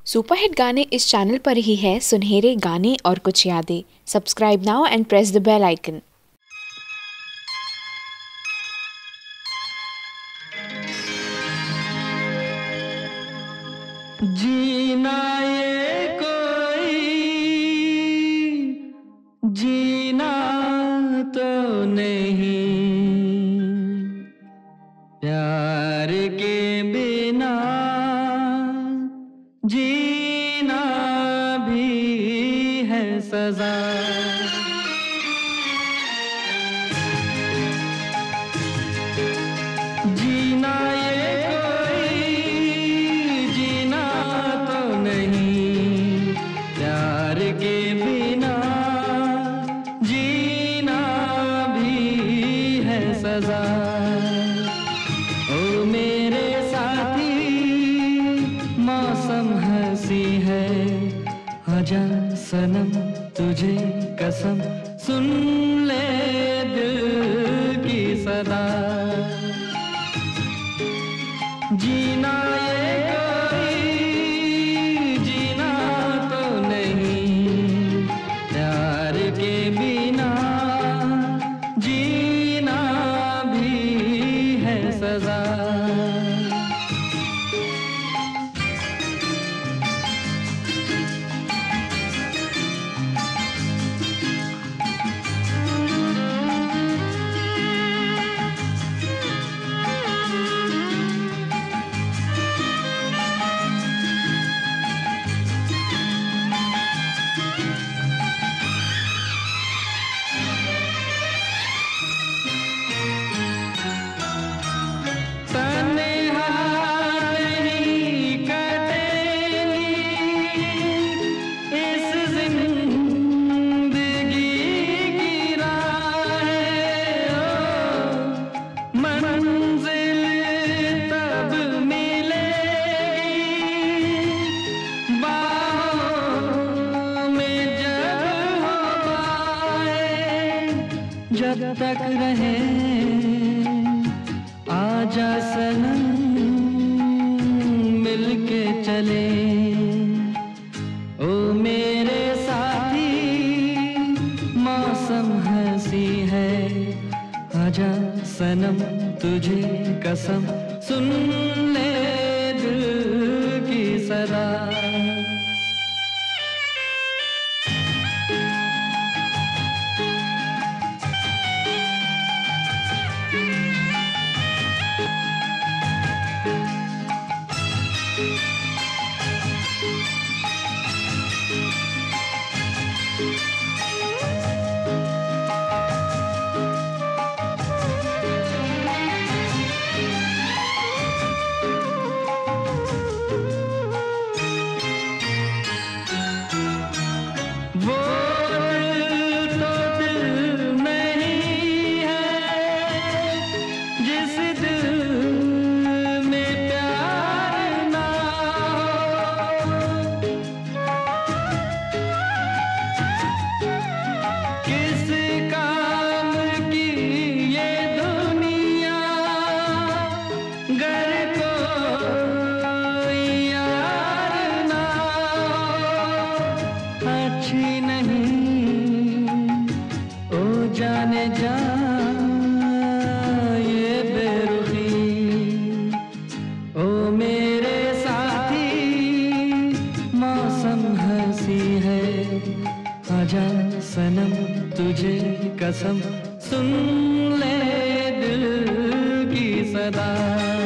Superhit गाने इस channel पर ही है। सुनहरे गाने और कुछ यादें। Subscribe now and press the bell icon. जीना ये कोई जीना तो नहीं, प्यार के बिना जीना भी है सजा। जीना ये कोई जीना तो नहीं, प्यार के बिना जीना भी है सजा। ओ मेरे साथी मौसम हंसी है, आजा सनम तुझे कसम सुन ले दिल की सदा। जीना ये कोई जीना तो नहीं, प्यार के बिना जीना भी है सजा। जब तक रहे आजा सनम मिलके चले। ओ मेरे साथी मौसम हंसी है, आजा सनम तुझे कसम सुन ले दिल की सदा। वो दिल तो दिल नहीं है जिस दिल में प्यार ना हो। किस काम की ये दुनिया गर कोई यार ना हो। अच्छी नहीं ओ जाने जा ये बेरुखी। ओ मेरे साथी मौसम हंसी है, आजा सनम तुझे कसम सुन ले दिल की सदा।